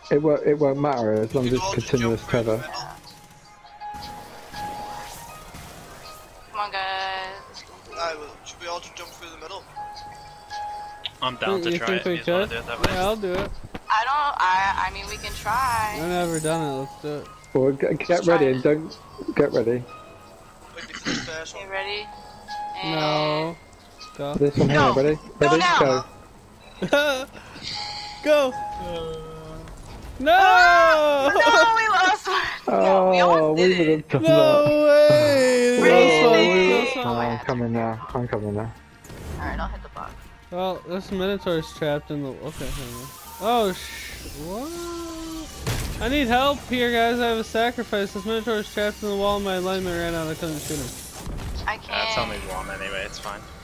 It won't matter as long as it's continuous tether. Yeah. Come on, guys. Should we all just jump through the middle? I'm down to try it. We You just wanna could? do it that way? Yeah, I'll do it. I mean, we can try. I've never done it. Let's do it. Well, get ready and don't get ready. Wait for this first one. Okay, ready? No. Go. This one here, No. ready? Go Ready? now. Go. Go! No! No, we lost one. No, we Oh, almost we did would it. have done No that. way! Really? Close one, close Oh, one. I'm coming now. I'm coming now. Alright, I'll hit the box. Well, this Minotaur's trapped in the. Okay, hang on. Oh, what? I need help here, guys. I have a sacrifice. This Minotaur's trapped in the wall. My alignment ran out. I couldn't shoot him. I can't. That's only one anyway, it's fine.